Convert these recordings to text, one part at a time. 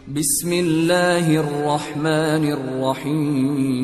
بسم اللہ الرحمن الرحیم۔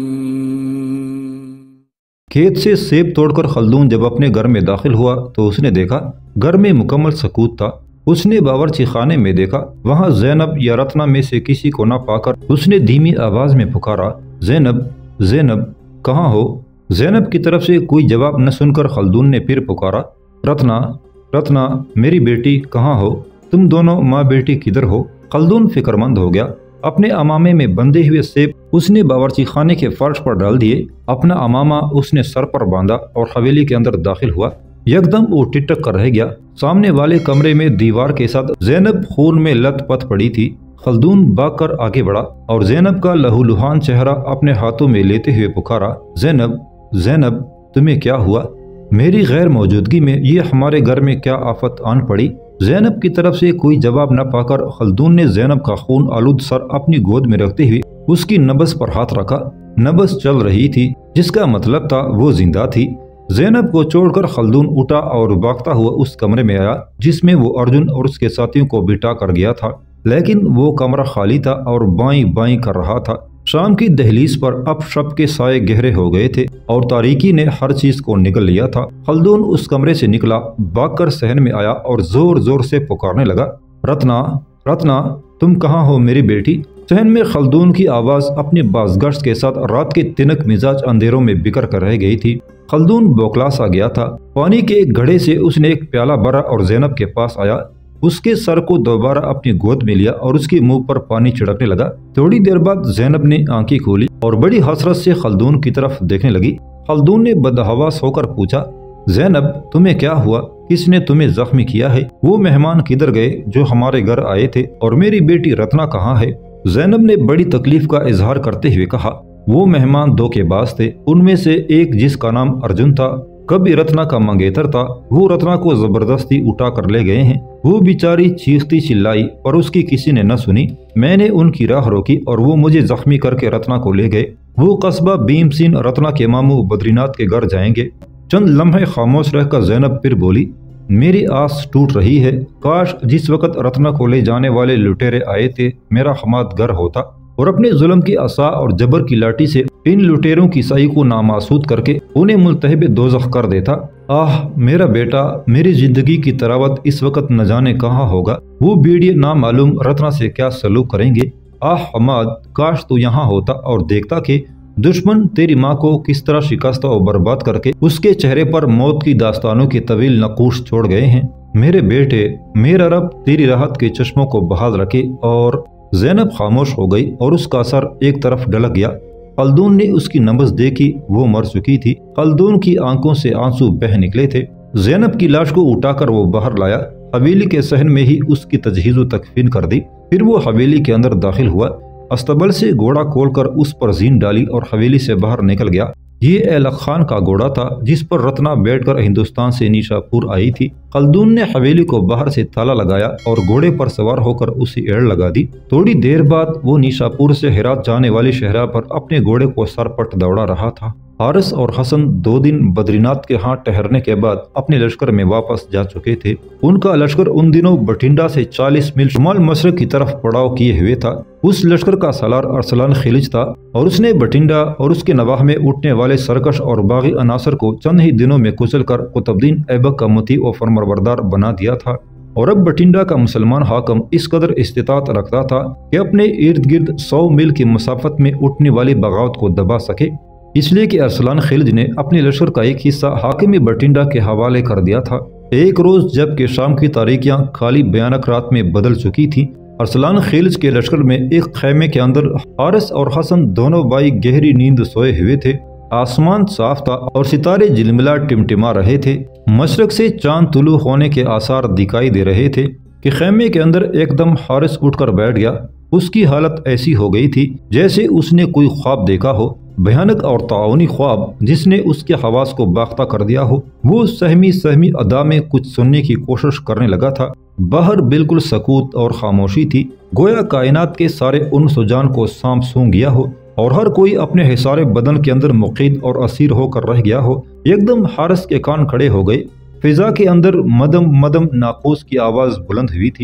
کھیت سے سیب توڑ کر خلدون جب اپنے گھر میں داخل ہوا تو اس نے دیکھا گھر میں مکمل سکوت تھا۔ اس نے باورچی خانے میں دیکھا، وہاں زینب یا رتنا میں سے کسی کو نہ پا کر اس نے دھیمی آواز میں پکارا، زینب زینب کہاں ہو؟ زینب کی طرف سے کوئی جواب نہ سن کر خلدون نے پھر پکارا، رتنا رتنا میری بیٹی کہاں ہو؟ تم دونوں ماں بیٹی کدھر ہو؟ خلدون فکر مند ہو گیا۔ اپنے امامے میں بندھے ہوئے سیب اس نے باورچی خانے کے فرش پر ڈال دیے، اپنا امامہ اس نے سر پر باندھا اور حویلی کے اندر داخل ہوا۔ یکدم وہ ٹٹک کر رہ گیا۔ سامنے والے کمرے میں دیوار کے ساتھ زینب خون میں لت پت پڑی تھی۔ خلدون بھاگ کر آگے بڑھا اور زینب کا لہو لہان چہرہ اپنے ہاتھوں میں لیتے ہوئے پکارا، زینب زینب تمہیں کیا ہوا؟ میری غیر موجودگی میں یہ ہمارے گھر میں کیا آفت آن پڑی؟ زینب کی طرف سے کوئی جواب نہ پا کر خلدون نے زینب کا خون آلود سر اپنی گود میں رکھتے ہوئے اس کی نبض پر ہاتھ رکھا۔ نبض چل رہی تھی، جس کا مطلب تھا وہ زندہ تھی۔ زینب کو چھوڑ کر خلدون اٹھا اور بھاگتا ہوا اس کمرے میں آیا جس میں وہ ارجن اور اس کے ساتھیوں کو بٹھا کر گیا تھا، لیکن وہ کمرہ خالی تھا اور بائیں بائیں کر رہا تھا۔ شام کی دہلیز پر اب شب کے سائے گہرے ہو گئے تھے اور تاریکی نے ہر چیز کو نگل لیا تھا۔ خلدون اس کمرے سے نکلا، بھاگ کر صحن میں آیا اور زور زور سے پکارنے لگا، رتنا رتنا تم کہاں ہو میری بیٹی؟ صحن میں خلدون کی آواز اپنی بازگشت کے ساتھ رات کے تنک مزاج اندھیروں میں بکھر کر رہ گئی تھی۔ خلدون بوکھلا سا گیا تھا۔ پانی کے ایک گھڑے سے اس نے ایک پیالہ بھرا اور زینب کے پاس آیا، اس کے سر کو دوبارہ اپنی گود میں لیا اور اس کے منہ پر پانی چھڑکنے لگا۔ تھوڑی دیر بعد زینب نے آنکھیں کھولی اور بڑی حسرت سے خلدون کی طرف دیکھنے لگی۔ خلدون نے بدحواس ہو کر پوچھا، زینب تمہیں کیا ہوا؟ کس نے تمہیں زخمی کیا ہے؟ وہ مہمان کدھر گئے جو ہمارے گھر آئے تھے، اور میری بیٹی رتنا کہاں ہے؟ زینب نے بڑی تکلیف کا اظہار کرتے ہوئے کہا، وہ مہمان دھوکے باز تھے، ان میں سے ایک جس کا نام ارجن تھا کبھی رتنا کا منگیتر تھا، وہ رتنا کو زبردستی اٹھا کر لے گئے ہیں۔ وہ بیچاری چیختی چلائی پر اس کی کسی نے نہ سنی۔ میں نے ان کی راہ روکی اور وہ مجھے زخمی کر کے رتنا کو لے گئے۔ وہ قصبہ بھیم سین رتنا کے ماموں بدری ناتھ کے گھر جائیں گے۔ چند لمحے خاموش رہ کر زینب پھر بولی، میری آس ٹوٹ رہی ہے، کاش جس وقت رتنا کو لے جانے والے لٹیرے آئے تھے میرا حماد گھر ہوتا اور اپنے ظلم کی عصا اور جبر کی لاٹھی سے ان لٹیروں کی سائی کو ناماسود کر کے انہیں ملتہب دوزخ کر دیتا۔ آہ میرا بیٹا، میری زندگی کی تراوت اس وقت نہ جانے کہاں ہوگا، وہ بیڑیے نامعلوم رتنا سے کیا سلوک کریں گے۔ آہ حماد، کاش تو یہاں ہوتا اور دیکھتا کہ دشمن تیری ماں کو کس طرح شکستہ و برباد کر کے اس کے چہرے پر موت کی داستانوں کے طویل نقوش چھوڑ گئے ہیں۔ میرے بیٹے، میرا رب تیری راحت کے چشموں کو بحال رکھے۔ اور زینب خاموش ہو گئی اور اس کا سر ایک طرف ڈھلک گیا۔ خلدون نے اس کی نبض دیکھی، وہ مر چکی تھی۔ خلدون کی آنکھوں سے آنسو بہہ نکلے تھے۔ زینب کی لاش کو اٹھا کر وہ باہر لایا، حویلی کے صحن میں ہی اس کی تجہیز و تکفین کر دی۔ پھر وہ حویلی کے اندر داخل ہوا، استبل سے گھوڑا کھول کر اس پر زین ڈالی اور حویلی سے باہر نکل گیا۔ یہ ایلک خان کا گھوڑا تھا جس پر رتنا بیٹھ کر ہندوستان سے نیشاپور آئی تھی۔ خلدون نے حویلی کو باہر سے تالا لگایا اور گھوڑے پر سوار ہو کر اسے ایڑ لگا دی۔ تھوڑی دیر بعد وہ نیشاپور سے ہرات جانے والی شہرہ پر اپنے گھوڑے کو سر پٹ دوڑا رہا تھا۔ حارث اور حسن 2 دن بدری ناتھ کے ہاں ٹھہرنے کے بعد اپنے لشکر میں واپس جا چکے تھے۔ ان کا لشکر ان دنوں بٹھنڈا سے 40 میل شمال مشرق کی طرف پڑاؤ کیے ہوئے تھا۔ اس لشکر کا سالار ارسلان خلج تھا اور اس نے بٹھنڈا اور اس کے نواح میں اٹھنے والے سرکش اور باغی عناصر کو چند ہی دنوں میں کچل کر قطب الدین ایبک کا مطیع و فرمانبردار بنا دیا تھا۔ اور اب بٹھنڈا کا مسلمان حاکم اس قدر استطاعت رکھتا تھا کہ اپنے ارد گرد 100 میل کی مسافت میں اٹھنے والی بغاوت کو دبا سکے، اس لیے کہ ارسلان خلج نے اپنے لشکر کا ایک حصہ حاکم بٹھنڈا کے حوالے کر دیا تھا۔ ایک روز جب کہ شام کی تاریکیاں خالی بھیانک رات میں بدل چکی تھی، ارسلان خلج کے لشکر میں ایک خیمے کے اندر حارث اور حسن دونوں بھائی گہری نیند سوئے ہوئے تھے۔ آسمان صاف تھا اور ستارے جلملا ٹمٹما رہے تھے۔ مشرق سے چاند طلوع ہونے کے آثار دکھائی دے رہے تھے کہ خیمے کے اندر ایک دم حارث اٹھ کر بیٹھ گیا۔ اس کی حالت ایسی ہو گئی تھی جیسے اس نے کوئی خواب دیکھا ہو، بھیانک اور تعاونی خواب جس نے اس کے حواس کو باختہ کر دیا ہو۔ وہ سہمی ادا میں کچھ سننے کی کوشش کرنے لگا تھا۔ باہر بالکل سکوت اور خاموشی تھی، گویا کائنات کے سارے انس و جان کو سانپ سونگھ گیا ہو اور ہر کوئی اپنے حصار بدن کے اندر مقید اور اسیر ہو کر رہ گیا ہو۔ ایک دم حارث کے کان کھڑے ہو گئے۔ فضا کے اندر مدم مدم ناقوس کی آواز بلند ہوئی تھی۔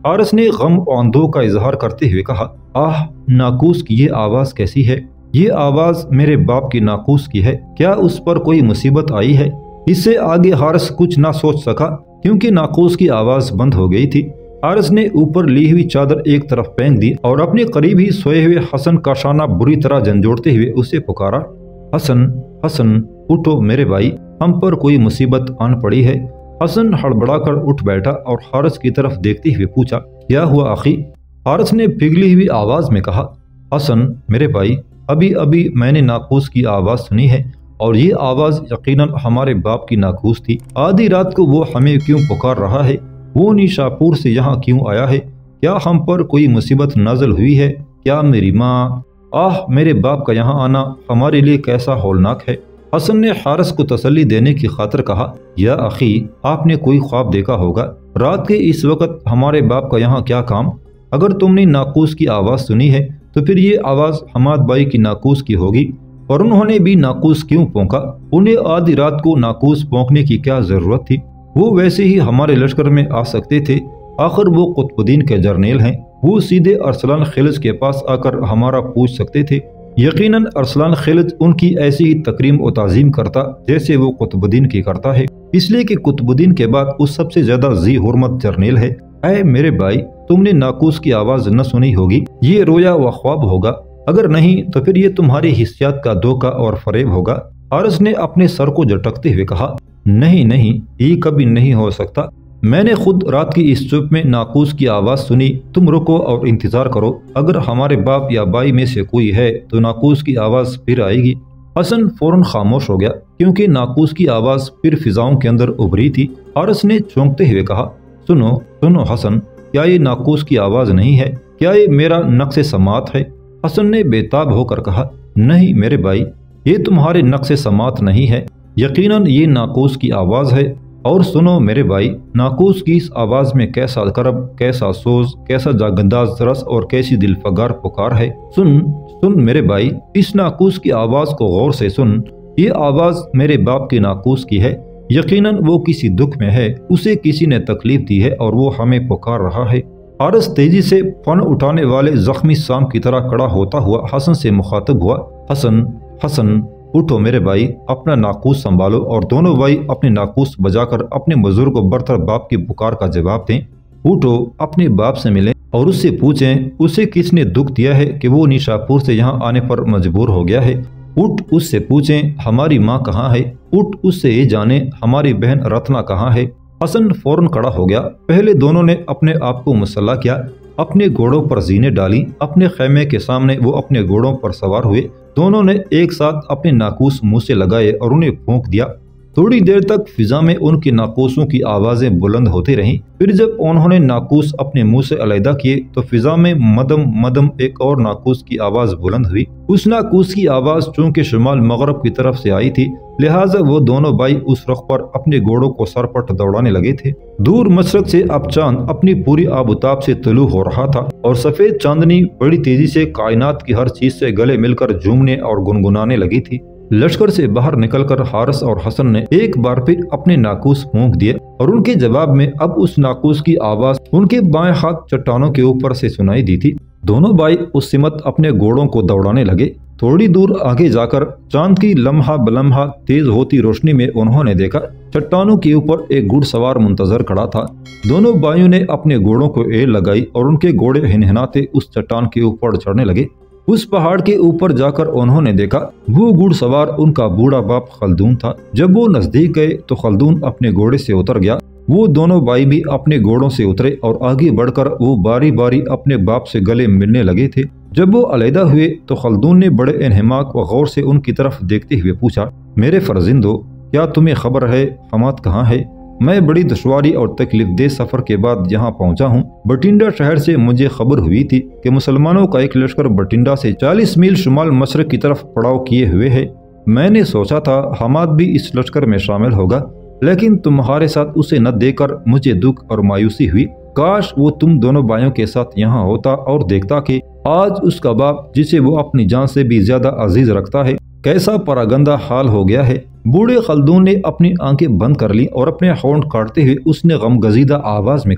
حارث نے غم و اندوہ کا اظہار کرتے ہوئے کہا، آہ ناقوس کی یہ آواز کیسی ہے؟ یہ آواز میرے باپ کی ناقوس کی ہے، کیا اس پر کوئی مصیبت آئی ہے؟ اس سے آگے حارث کچھ نہ سوچ سکا کیونکہ ناقوس کی آواز بند ہو گئی تھی۔ حارث نے اوپر لی ہوئی چادر ایک طرف پھینک دی اور اپنے قریب ہی سوئے ہوئے حسن کا شانہ بری طرح جھنجھوڑتے ہوئے اسے پکارا، حسن حسن اٹھو میرے بھائی، ہم پر کوئی مصیبت آن پڑی ہے۔ حسن ہڑبڑا کر اٹھ بیٹھا اور حارث کی طرف دیکھتے ہوئے پوچھا، کیا ہوا آخی؟ حارث نے پگھلی ہوئی آواز میں کہا، حسن میرے بھائی، ابھی ابھی میں نے ناقوس کی آواز سنی ہے اور یہ آواز یقیناً ہمارے باپ کی ناقوس تھی۔ آدھی رات کو وہ ہمیں کیوں پکار رہا ہے؟ وہ نیشاپور سے یہاں کیوں آیا ہے؟ کیا ہم پر کوئی مصیبت نازل ہوئی ہے؟ کیا میری ماں؟ آہ میرے باپ کا یہاں آنا ہمارے لیے کیسا ہولناک ہے۔ حسن نے حارث کو تسلی دینے کی خاطر کہا، یا اخی آپ نے کوئی خواب دیکھا ہوگا، رات کے اس وقت ہمارے باپ کا یہاں کیا کام؟ اگر تم نے ناقوس کی آواز سنی ہے تو پھر یہ آواز حماد بھائی کی ناقوس کی ہوگی، اور انہوں نے بھی ناقوس کیوں پونکا؟ انہیں آدھی رات کو ناقوس پونکنے کی کیا ضرورت تھی؟ وہ ویسے ہی ہمارے لشکر میں آ سکتے تھے، آخر وہ قطب الدین کے جرنیل ہیں، وہ سیدھے ارسلان خلج کے پاس آ کر ہمارا پوچھ سکتے تھے۔ یقیناً ارسلان خلج ان کی ایسی ہی تکریم و تعظیم کرتا جیسے وہ قطب الدین کی کرتا ہے، اس لیے کہ قطب الدین کے بعد وہ سب سے زیادہ ذی حرمت جرنیل ہے۔ اے میرے بھائی، تم نے ناقوس کی آواز نہ سنی ہوگی، یہ رویا و خواب ہوگا، اگر نہیں تو پھر یہ تمہاری حسیات کا دھوکہ اور فریب ہوگا۔ حارث نے اپنے سر کو جھٹکتے ہوئے کہا، نہیں نہیں، یہ کبھی نہیں ہو سکتا، میں نے خود رات کی اس چپ میں ناقوس کی آواز سنی، تم رکو اور انتظار کرو، اگر ہمارے باپ یا بھائی میں سے کوئی ہے تو ناقوس کی آواز پھر آئے گی۔ حسن فوراً خاموش ہو گیا کیونکہ ناقوس کی آواز پھر فضاؤں کے اندر ابھری تھی۔ حارث نے چونکتے ہوئے کہا، سنو سنو حسن، کیا یہ ناقوس کی آواز نہیں ہے؟ کیا یہ میرا نقص سماعت ہے؟ حسن نے بےتاب ہو کر کہا، نہیں میرے بھائی، یہ تمہارے نقص سماعت نہیں ہے، یقیناً یہ ناقوس کی آواز ہے۔ اور سنو میرے بھائی، ناقوس کی اس آواز میں کیسا کرب، کیسا سوز، کیسا جاگنداز رس اور کیسی دل فگار پکار ہے۔ سن سن میرے بھائی، اس ناقوس کی آواز کو غور سے سن، یہ آواز میرے باپ کی ناقوس کی ہے، یقیناً وہ کسی دکھ میں ہے، اسے کسی نے تکلیف دی ہے اور وہ ہمیں پکار رہا ہے۔ حارث تیزی سے فن اٹھانے والے زخمی سام کی طرح کڑا ہوتا ہوا حسن سے مخاطب ہوا، حسن حسن اٹھو میرے بھائی، اپنا ناقوس سنبھالو اور دونوں بھائی اپنے ناقوس بجا کر اپنے بزرگ و برتر باپ کی پکار کا جواب دیں۔ اٹھو، اپنے باپ سے ملیں اور اس سے پوچھیں اسے کس نے دکھ دیا ہے کہ وہ نیشاپور سے یہاں آنے پر مجبور ہو گیا ہے۔ اٹھ اس سے پوچھیں ہماری ماں کہاں ہے، اٹھ اس سے یہ جانیں ہماری بہن رتنا کہاں ہے۔ حسن فوراً کھڑا ہو گیا، پہلے دونوں نے اپنے آپ کو مسلح کیا، اپنے گھوڑوں پر زینے ڈالی، اپنے خیمے کے سامنے وہ اپنے گھوڑوں پر سوار ہوئے، دونوں نے ایک ساتھ اپنے ناقوس منہ سے لگائے اور انہیں پھونک دیا۔ تھوڑی دیر تک فضا میں ان کی ناقوسوں کی آوازیں بلند ہوتی رہیں، پھر جب انہوں نے ناقوس اپنے منہ سے علیحدہ کیے تو فضا میں مدم مدم ایک اور ناقوس کی آواز بلند ہوئی۔ اس ناقوس کی آواز چونکہ شمال مغرب کی طرف سے آئی تھی، لہٰذا وہ دونوں بھائی اس رخ پر اپنے گھوڑوں کو سرپٹ دوڑانے لگے تھے۔ دور مشرق سے اب چاند اپنی پوری آبتاب سے طلوع ہو رہا تھا اور سفید چاندنی بڑی تیزی سے کائنات کی ہر چیز سے گلے مل کر جھومنے اور گنگنانے لگی تھی۔ لشکر سے باہر نکل کر حارث اور حسن نے ایک بار پھر اپنے ناقوس پھونک دیے اور ان کے جواب میں اب اس ناقوس کی آواز ان کے بائیں ہاتھ چٹانوں کے اوپر سے سنائی دی تھی۔ دونوں بھائی اس سمت اپنے گھوڑوں کو دوڑانے لگے۔ تھوڑی دور آگے جا کر چاند کی لمحہ بلمحہ تیز ہوتی روشنی میں انہوں نے دیکھا چٹانوں کے اوپر ایک گھڑ سوار منتظر کھڑا تھا۔ دونوں بھائیوں نے اپنے گھوڑوں کو ایل لگائی اور ان کے گھوڑے ہنہناتے اس چٹان کے اوپر چڑھنے لگے۔ اس پہاڑ کے اوپر جا کر انہوں نے دیکھا وہ گھڑ سوار ان کا بوڑھا باپ خلدون تھا۔ جب وہ نزدیک گئے تو خلدون اپنے گھوڑے سے اتر گیا۔ وہ دونوں بھائی بھی اپنے گھوڑوں سے اترے اور آگے بڑھ کر وہ باری باری اپنے باپ سے گلے ملنے لگے تھے۔ جب وہ علیحدہ ہوئے تو خلدون نے بڑے انہماک و غور سے ان کی طرف دیکھتے ہوئے پوچھا، میرے فرزندو، کیا تمہیں خبر ہے حماد کہاں ہے؟ میں بڑی دشواری اور تکلیف دہ سفر کے بعد یہاں پہنچا ہوں۔ بٹنڈا شہر سے مجھے خبر ہوئی تھی کہ مسلمانوں کا ایک لشکر بٹنڈا سے 40 میل شمال مشرق کی طرف پڑاؤ کیے ہوئے ہے۔ میں نے سوچا تھا حماد بھی اس لشکر میں شامل ہوگا، لیکن تمہارے ساتھ اسے نہ دیکھ کر مجھے دکھ اور مایوسی ہوئی۔ کاش وہ تم دونوں بھائیوں کے ساتھ یہاں ہوتا اور دیکھتا کہ آج اس کا باپ جسے وہ اپنی جان سے بھی زیادہ عزیز رکھتا ہے کیسا پراگندہ حال ہو گیا ہے۔ بوڑھے خلدون نے اپنی آنکھیں بند کر لی اور اپنے ہونٹ کاٹتے ہوئے اس نے غم گزیدہ آواز میں کہا،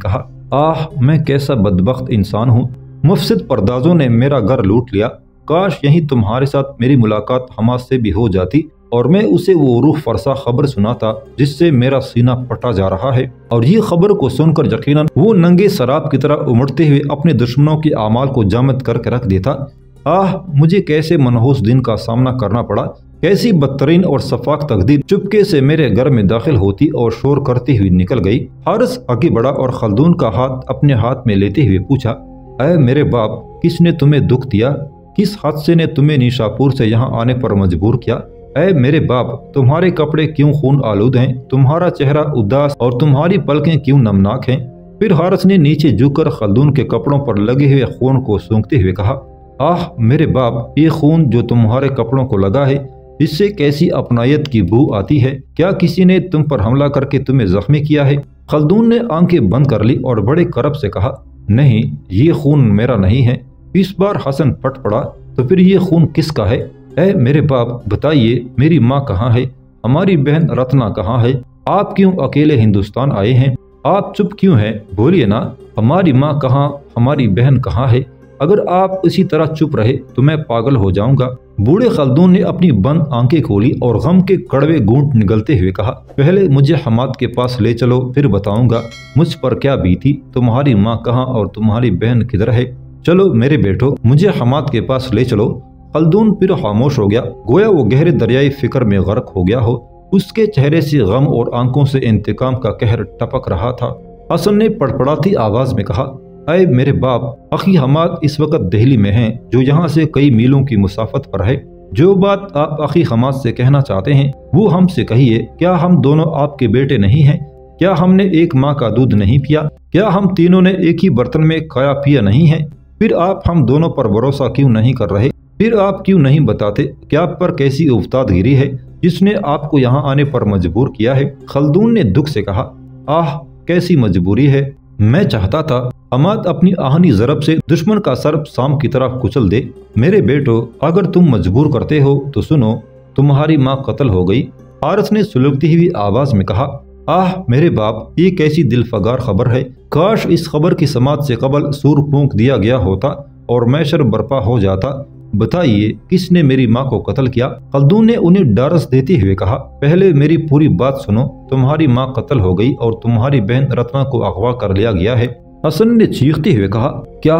آہ میں کیسا بدبخت انسان ہوں، مفسد پردازوں نے میرا گھر لوٹ لیا، کاش یہیں تمہارے ساتھ میری ملاقات حماس سے بھی ہو جاتی اور میں اسے وہ روح فرسا خبر سناتا جس سے میرا سینہ پھٹا جا رہا ہے، اور یہ خبر کو سن کر یقیناً وہ ننگے سراب کی طرح امڑتے ہوئے اپنے دشمنوں کے اعمال کو جامد کر کے رکھ دیتا۔ آہ مجھے کیسے منحوس دن کا سامنا کرنا پڑا، کیسی بدترین اور سفاک تقدیر چپکے سے میرے گھر میں داخل ہوتی اور شور کرتی ہوئی نکل گئی۔ حارث آگے بڑھا اور خلدون کا ہاتھ اپنے ہاتھ میں لیتے ہوئے پوچھا، اے میرے باپ، کس نے تمہیں دکھ دیا؟ کس حادثے نے تمہیں نیشاپور سے یہاں آنے پر مجبور کیا؟ اے میرے باپ، تمہارے کپڑے کیوں خون آلود ہیں؟ تمہارا چہرہ اداس اور تمہاری پلکیں کیوں نمناک ہیں؟ پھر حارث نے نیچے جھک کر خلدون کے کپڑوں پر لگے ہوئے خون کو سونگتے ہوئے کہا، آہ میرے باپ، یہ خون جو تمہارے کپڑوں کو لگا ہے، اس سے کیسی اپنائیت کی بو آتی ہے، کیا کسی نے تم پر حملہ کر کے تمہیں زخمی کیا ہے؟ خلدون نے آنکھیں بند کر لی اور بڑے کرب سے کہا، نہیں، یہ خون میرا نہیں ہے۔ اس بار حسن پھٹ پڑا، تو پھر یہ خون کس کا ہے؟ اے میرے باپ بتائیے، میری ماں کہاں ہے؟ ہماری بہن رتنا کہاں ہے؟ آپ کیوں اکیلے ہندوستان آئے ہیں؟ آپ چپ کیوں ہیں؟ بولیے نا، ہماری ماں کہاں، ہماری بہن کہاں ہے؟ اگر آپ اسی طرح چپ رہے تو میں پاگل ہو جاؤں گا۔ بوڑھے خلدون نے اپنی بند آنکھیں کھولی اور غم کے کڑوے گونٹ نگلتے ہوئے کہا، پہلے مجھے حماد کے پاس لے چلو، پھر بتاؤں گا مجھ پر کیا بیتی، تمہاری ماں کہاں اور تمہاری بہن کدھر ہے؟ چلو میرے بیٹو، مجھے حماد کے پاس لے چلو۔ خلدون پھر خاموش ہو گیا، گویا وہ گہرے دریائی فکر میں غرق ہو گیا ہو۔ اس کے چہرے سے غم اور آنکھوں سے انتقام کا قہر ٹپک رہا تھا۔ حسن نے پڑپڑاتی آواز میں کہا، اے میرے باپ، اخی حماد اس وقت دہلی میں ہیں، جو یہاں سے کئی میلوں کی مسافت پر ہے۔ جو بات آپ اخی حماد سے کہنا چاہتے ہیں وہ ہم سے کہیے۔ کیا ہم دونوں آپ کے بیٹے نہیں ہیں؟ کیا ہم نے ایک ماں کا دودھ نہیں پیا؟ کیا ہم تینوں نے ایک ہی برتن میں کھایا پیا نہیں ہے؟ پھر آپ ہم دونوں پر بھروسہ کیوں نہیں کر رہے؟ پھر آپ کیوں نہیں بتاتے کہ آپ پر کیسی افتاد گیری ہے جس نے آپ کو یہاں آنے پر مجبور کیا ہے؟ خلدون نے دکھ سے کہا، آہ کیسی مجبوری ہے، میں چاہتا تھا حماد اپنی آہنی ضرب سے دشمن کا سر سام کی طرح کچل دے۔ میرے بیٹو، اگر تم مجبور کرتے ہو تو سنو، تمہاری ماں قتل ہو گئی۔ حارث نے سلگتی ہوئی آواز میں کہا، آہ میرے باپ، یہ کیسی دل فگار خبر ہے، کاش اس خبر کی سماعت سے قبل سور پھونک دیا گیا ہوتا اور محشر برپا ہو جاتا۔ بتائیے کس نے میری ماں کو قتل کیا؟ خلدون نے انہیں ڈارس دیتے ہوئے کہا، پہلے میری پوری بات سنو، تمہاری ماں قتل ہو گئی اور تمہاری بہن رتنا کو اغوا کر لیا گیا ہے۔ حسن نے چیختے ہوئے کہا،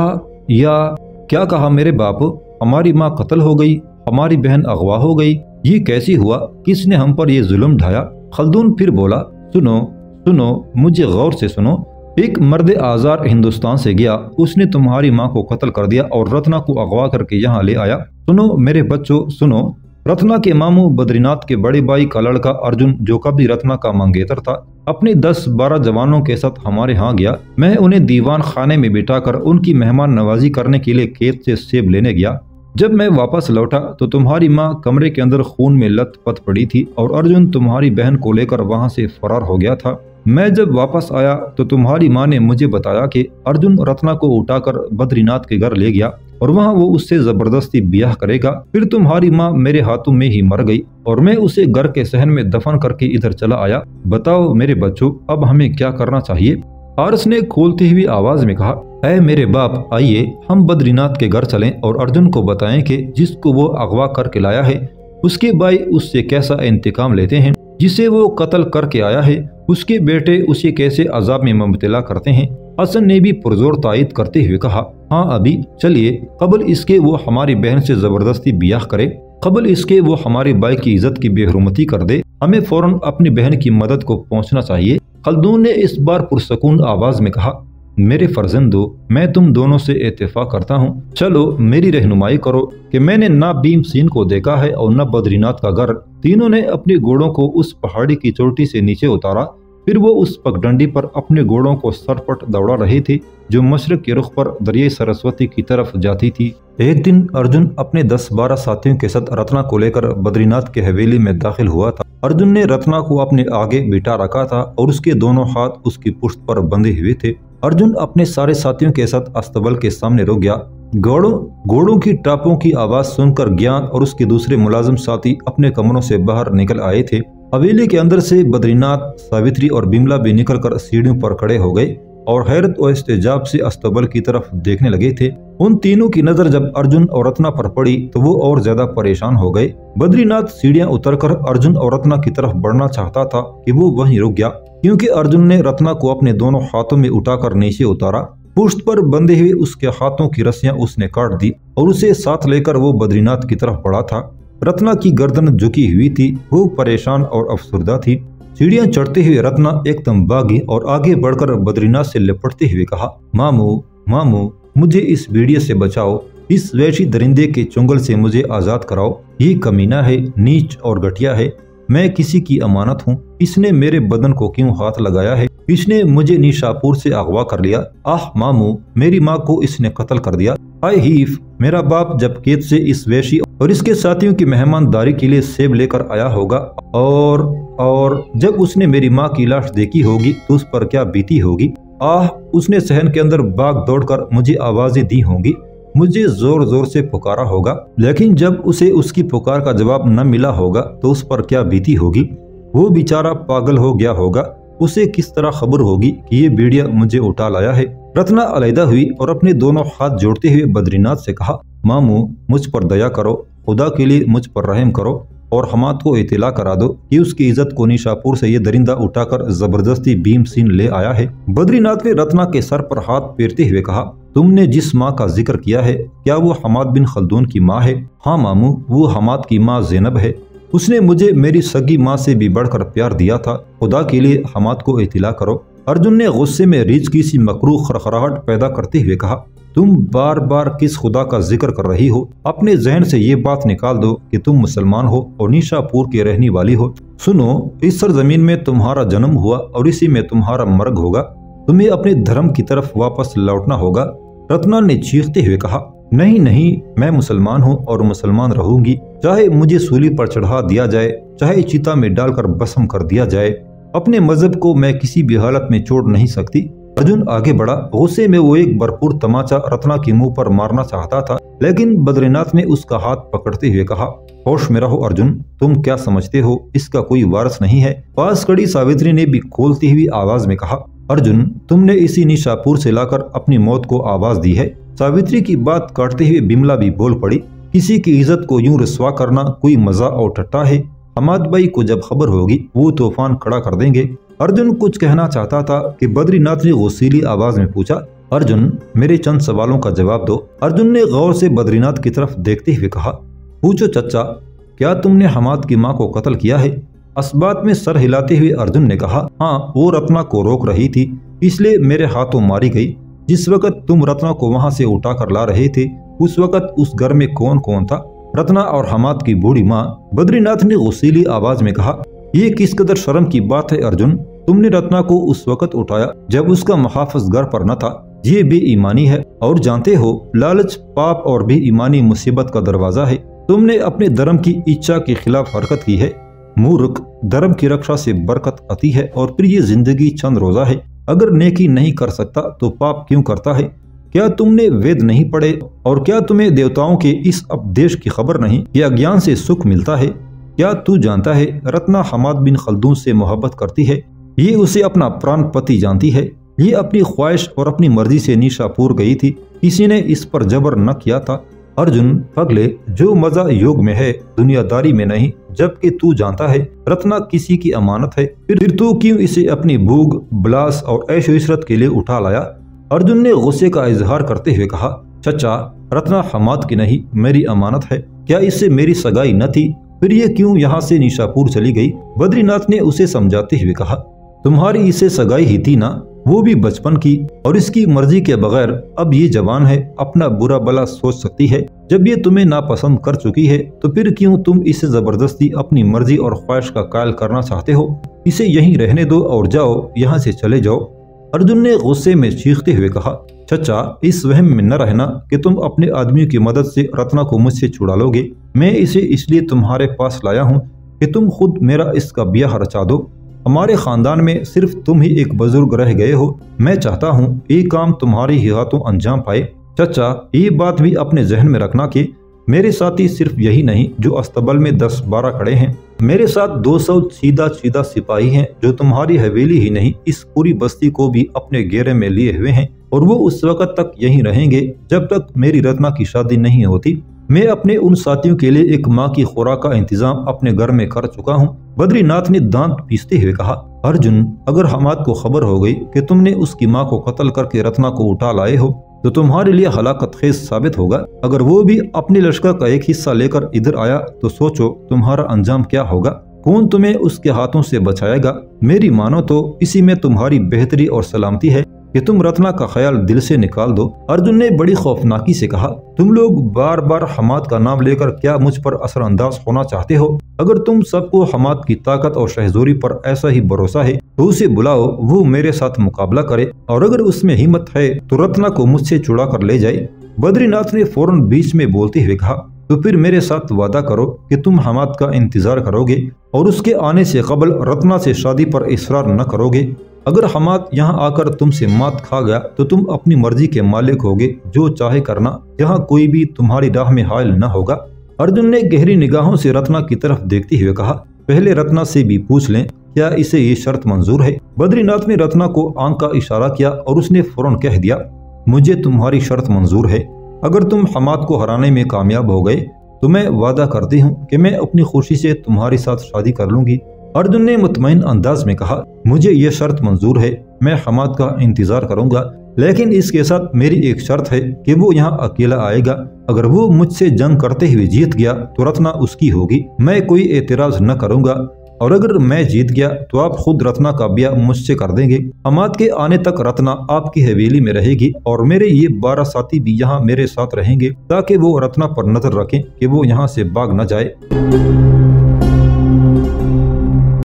کیا کہا میرے باپ؟ ہماری ماں قتل ہو گئی، ہماری بہن اغوا ہو گئی، یہ کیسی ہوا؟ کس نے ہم پر یہ ظلم ڈھایا؟ خلدون پھر بولا، سنو مجھے غور سے سنو، ایک مرد آزار ہندوستان سے گیا، اس نے تمہاری ماں کو قتل کر دیا اور رتنا کو اغوا کر کے یہاں لے آیا۔ سنو میرے بچوں سنو، رتنا کے ماموں بدری ناتھ کے بڑے بھائی کا لڑکا ارجن، جو کبھی رتنا کا منگیتر تھا، اپنے 10-12 جوانوں کے ساتھ ہمارے ہاں گیا۔ میں انہیں دیوان خانے میں بٹھا کر ان کی مہمان نوازی کرنے کے لیے کھیت سے سیب لینے گیا۔ جب میں واپس لوٹا تو تمہاری ماں کمرے کے اندر خون میں لت پت پڑی تھی اور ارجن تمہاری بہن کو لے کر وہاں سے فرار ہو گیا تھا۔ میں جب واپس آیا تو تمہاری ماں نے مجھے بتایا کہ ارجن رتنا کو اٹھا کر بدری ناتھ کے گھر لے گیا اور وہاں وہ اس سے زبردستی بیاہ کرے گا۔ پھر تمہاری ماں میرے ہاتھوں میں ہی مر گئی اور میں اسے گھر کے صحن میں دفن کر کے ادھر چلا آیا۔ بتاؤ میرے بچوں، اب ہمیں کیا کرنا چاہیے؟ حارث نے کھولتی ہوئی آواز میں کہا، اے میرے باپ، آئیے ہم بدری ناتھ کے گھر چلیں اور ارجن کو بتائیں کہ جس کو وہ اغوا کر کے لایا ہے اس کے بھائی اس سے کیسا انتقام لیتے ہیں، جسے وہ قتل کر کے آیا ہے اس کے بیٹے اسے کیسے عذاب میں مبتلا کرتے ہیں۔ حسن نے بھی پرزور تائید کرتے ہوئے کہا، ہاں ابھی چلیے، قبل اس کے وہ ہماری بہن سے زبردستی بیاہ کرے، قبل اس کے وہ ہمارے بھائی کی عزت کی بے حرمتی کر دے، ہمیں فوراً اپنی بہن کی مدد کو پہنچنا چاہیے۔ خلدون نے اس بار پرسکون آواز میں کہا، میرے فرزندو، میں تم دونوں سے اتفاق کرتا ہوں، چلو میری رہنمائی کرو کہ میں نے نہ بھیم سین کو دیکھا ہے اور نہ بدری ناتھ کا گھر۔ تینوں نے اپنے گھوڑوں کو اس پہاڑی کی چوٹی سے نیچے اتارا، پھر وہ اس پگڈنڈی پر اپنے گھوڑوں کو سرپٹ دوڑا رہے تھے جو مشرق کے رخ پر دریائے سرسوتی کی طرف جاتی تھی۔ ایک دن ارجن اپنے 10-12 ساتھیوں کے ساتھ رتنا کو لے کر بدری ناتھ کے حویلی میں داخل ہوا تھا۔ ارجن نے رتنا کو اپنے آگے بٹھا رکھا تھا اور اس کے دونوں ہاتھ اس کی پشت پر بندھے ہوئے تھے۔ ارجن اپنے سارے ساتھیوں کے ساتھ استبل کے سامنے رک گیا۔ گھوڑوں کی ٹاپوں کی آواز سن کر گیان اور اس کے دوسرے ملازم ساتھی اپنے کمروں سے باہر نکل آئے تھے۔ حویلی کے اندر سے بدری ناتھ، ساوتری اور بملا بھی نکل کر سیڑھیوں پر کھڑے ہو گئے۔ और हैरत और इस्तेजाब से अस्तबल की तरफ देखने लगे थे। उन तीनों की नजर जब अर्जुन और रत्ना पर पड़ी तो वो और ज्यादा परेशान हो गए। बद्रीनाथ सीढ़ियां उतरकर अर्जुन और रत्ना की तरफ बढ़ना चाहता था कि वो वहीं रुक गया, क्योंकि अर्जुन ने रत्ना को अपने दोनों हाथों में उठाकर नीचे उतारा। पुष्ट पर बंधे हुए उसके हाथों की रस्सियां उसने काट दी और उसे साथ लेकर वो बद्रीनाथ की तरफ बढ़ा था। रत्ना की गर्दन झुकी हुई थी, वो परेशान और अफसुर्दा थी। सीढ़ियां चढ़ते हुए रत्ना एकदम भागी और आगे बढ़कर बद्रीनाथ से लिपटते हुए कहा, मामू मामू, मुझे इस भेड़िए से बचाओ, इस वैशी दरिंदे के चुंगल से मुझे आजाद कराओ। ये कमीना है, नीच और घटिया है, मैं किसी की अमानत हूँ। इसने मेरे बदन को क्यों हाथ लगाया है? इसने मुझे निशापुर से अगवा कर लिया। आह मामू, मेरी माँ को इसने कत्ल कर दिया। हाय हीफ, मेरा बाप जब कैद से इस वैशी और इसके साथियों की मेहमानदारी के लिए सेब लेकर आया होगा और जब उसने मेरी माँ की लाश देखी होगी तो उस पर क्या बीती होगी। आह, उसने सहन के अंदर भाग दौड़कर मुझे आवाजें दी होंगी, मुझे जोर जोर से पुकारा होगा, लेकिन जब उसे उसकी पुकार का जवाब न मिला होगा तो उस पर क्या बीती होगी। वो बेचारा पागल हो गया होगा, उसे किस तरह खबर होगी कि ये भेड़िया मुझे उठा लाया है। रत्ना अलहदा हुई और अपने दोनों हाथ जोड़ते हुए बद्रीनाथ से कहा, मामू मुझ पर दया करो, खुदा के लिए मुझ पर रहम करो और हमाद को इत्तला करा दो कि उसकी इज्जत को निशापुर से ये दरिंदा उठाकर जबरदस्ती भीमसेन ले आया है। बद्रीनाथ ने रत्ना के सर पर हाथ फेरते हुए कहा, तुमने जिस माँ का जिक्र किया है क्या वो हमाद बिन खल्दून की माँ है? हाँ मामू, वो हमाद की माँ ज़ैनब है। उसने मुझे मेरी सगी माँ से भी बढ़कर प्यार दिया था। खुदा के लिए हमाद को इत्तला करो। अर्जुन ने गुस्से में रीछ की सी मकरूह खरखराहट पैदा करते हुए कहा, तुम बार बार किस खुदा का जिक्र कर रही हो? अपने जहन से ये बात निकाल दो कि तुम मुसलमान हो और निशापुर के रहने वाली हो। सुनो, इस सरजमीन में तुम्हारा जन्म हुआ और इसी में तुम्हारा मर्ग होगा। तुम्हें अपने धर्म की तरफ वापस लौटना होगा। रत्ना ने चीखते हुए कहा, नहीं नहीं, मैं मुसलमान हूँ और मुसलमान रहूंगी, चाहे मुझे सूली पर चढ़ा दिया जाए, चाहे चिता में डालकर भस्म कर दिया जाए। अपने मजहब को मैं किसी भी हालत में छोड़ नहीं सकती। अर्जुन आगे बढ़ा। गुस्से में वो एक भरपूर तमाचा रत्ना के मुंह पर मारना चाहता था, लेकिन बद्रीनाथ ने उसका हाथ पकड़ते हुए कहा, होश में रहो अर्जुन, तुम क्या समझते हो इसका कोई वारिस नहीं है। पास खड़ी सावित्री ने भी खोलती हुई आवाज में कहा, अर्जुन, तुमने इसी निशापुर से लाकर अपनी मौत को आवाज दी है। सावित्री की बात काटते हुए बिमला भी बोल पड़ी, किसी की इज्जत को यूं रसवा करना कोई मजा और ठट्टा है। हमाद भाई को जब खबर होगी वो तूफान खड़ा कर देंगे। अर्जुन कुछ कहना चाहता था कि बद्रीनाथ ने गुस्सीली आवाज में पूछा, अर्जुन, मेरे चंद सवालों का जवाब दो। अर्जुन ने गौर से बद्रीनाथ की तरफ देखते हुए कहा, पूछो चचा, क्या तुमने हमाद की माँ को कत्ल किया है? अस्बात में सर हिलाते हुए अर्जुन ने कहा, हाँ, वो रत्ना को रोक रही थी, इसलिए मेरे हाथों मारी गई। जिस वक्त तुम रत्ना को वहाँ से उठा कर ला रहे थे उस वक्त उस घर में कौन कौन था? रत्ना और हमाद की बूढ़ी माँ। बद्रीनाथ ने गुस्सीली आवाज में कहा, ये किस कदर शर्म की बात है अर्जुन, तुमने रत्ना को उस वक्त उठाया जब उसका मुहाफिज घर पर न था। ये बेईमानी है और जानते हो लालच पाप और बेईमानी मुसीबत का दरवाजा है। तुमने अपने धर्म की इच्छा के खिलाफ हरकत की है। मूर्ख, धर्म की रक्षा से बरकत आती है और फिर ये जिंदगी चंद रोजा है। अगर नेकी नहीं कर सकता तो पाप क्यों करता है? क्या तुमने वेद नहीं पढ़े और क्या तुम्हें देवताओं के इस उपदेश की खबर नहीं कि अज्ञान से सुख मिलता है? क्या तू जानता है रत्ना हमाद बिन खल्दून से मोहब्बत करती है, ये उसे अपना प्राण पति जानती है। ये अपनी ख्वाहिश और अपनी मर्जी से निशापुर गई थी, किसी ने इस पर जबर न किया था। अर्जुन पगले, जो मजा योग में है दुनियादारी में नहीं, जबकि तू जानता है रत्ना किसी की अमानत है, फिर तू क्यों इसे अपनी भूख बलास और ऐशो इशरत के लिए उठा लाया? अर्जुन ने गुस्से का इजहार करते हुए कहा, चचा, रत्ना हमाद की नहीं मेरी अमानत है। क्या इससे मेरी सगाई न थी? फिर ये क्यों यहाँ से निशापुर चली गई? बद्रीनाथ ने उसे समझाते हुए कहा, तुम्हारी इसे सगाई ही थी ना, वो भी बचपन की, और इसकी मर्जी के बगैर अब ये जवान है, अपना बुरा भला सोच सकती है। जब ये तुम्हें नापसंद कर चुकी है तो फिर क्यों तुम इसे जबरदस्ती अपनी मर्जी और ख्वाहिश का कायल करना चाहते हो? इसे यहीं रहने दो और जाओ, यहाँ से चले जाओ। अर्जुन ने गुस्से में चीखते हुए कहा, चचा, इस वहम में न रहना कि तुम अपने आदमियों की मदद से रत्ना को मुझसे छुड़ा लोगे। मैं इसे इसलिए तुम्हारे पास लाया हूँ कि तुम खुद मेरा इसका ब्याह रचा दो। हमारे खानदान में सिर्फ तुम ही एक बुजुर्ग रह गए हो। मैं चाहता हूँ ये काम तुम्हारे ही हाथों अंजाम पाए। चचा, ये बात भी अपने जहन में रखना कि मेरे साथी सिर्फ यही नहीं जो अस्तबल में 10-12 खड़े हैं, मेरे साथ 200 सीधा सीधा सिपाही हैं जो तुम्हारी हवेली ही नहीं इस पूरी बस्ती को भी अपने घेरे में लिए हुए हैं, और वो उस वक्त तक यहीं रहेंगे जब तक मेरी रत्ना की शादी नहीं होती। मैं अपने उन साथियों के लिए एक माँ की खुराक का इंतजाम अपने घर में कर चुका हूँ। बद्रीनाथ ने दांत पीसते हुए कहा, अर्जुन, अगर हमाद को खबर हो गई कि तुमने उसकी माँ को कत्ल करके रत्ना को उठा लाए हो तो तुम्हारे लिए हलाकत खेज साबित होगा। अगर वो भी अपने लश्कर का एक हिस्सा लेकर इधर आया तो सोचो तुम्हारा अंजाम क्या होगा। कौन तुम्हें उसके हाथों से बचाएगा। मेरी मानो तो इसी में तुम्हारी बेहतरी और सलामती है कि तुम रत्ना का ख्याल दिल से निकाल दो। अर्जुन ने बड़ी खौफनाकी से कहा, तुम लोग बार बार हमाद का नाम लेकर क्या मुझ पर असरअंदाज होना चाहते हो। अगर तुम सबको हमाद की ताकत और शहजोरी पर ऐसा ही भरोसा है तो उसे बुलाओ, वो मेरे साथ मुकाबला करे, और अगर उसमें हिम्मत है तो रत्ना को मुझसे छुड़ा कर ले जाए। बद्रीनाथ ने फौरन बीच में बोलते हुए कहा, तो फिर मेरे साथ वादा करो कि तुम हमाद का इंतजार करोगे और उसके आने से कबल रत्ना से शादी पर इसरार न करोगे। अगर हमाद यहाँ आकर तुमसे मात खा गया तो तुम अपनी मर्जी के मालिक होगे, जो चाहे करना, यहाँ कोई भी तुम्हारी राह में हायल न होगा। अर्जुन ने गहरी निगाहों से रत्ना की तरफ देखते हुए कहा, पहले रत्ना से भी पूछ लें क्या इसे ये शर्त मंजूर है। बद्रीनाथ ने रत्ना को आंख का इशारा किया और उसने फौरन कह दिया, मुझे तुम्हारी शर्त मंजूर है। अगर तुम हमाद को हराने में कामयाब हो गए तो मैं वादा करती हूँ कि मैं अपनी खुशी से तुम्हारे साथ शादी कर लूंगी। अर्जुन ने मुतमईन अंदाज में कहा, मुझे ये शर्त मंजूर है, मैं हमाद का इंतजार करूंगा, लेकिन इसके साथ मेरी एक शर्त है कि वो यहाँ अकेला आएगा। अगर वो मुझसे जंग करते हुए जीत गया तो रत्ना उसकी होगी, मैं कोई एतराज न करूंगा, और अगर मैं जीत गया तो आप खुद रत्ना का ब्याह मुझसे कर देंगे। हमाद के आने तक रत्ना आपकी हवेली में रहेगी और मेरे ये 12 साथी भी यहाँ मेरे साथ रहेंगे ताकि वो रत्ना पर नजर रखें कि वो यहाँ से भाग न जाए।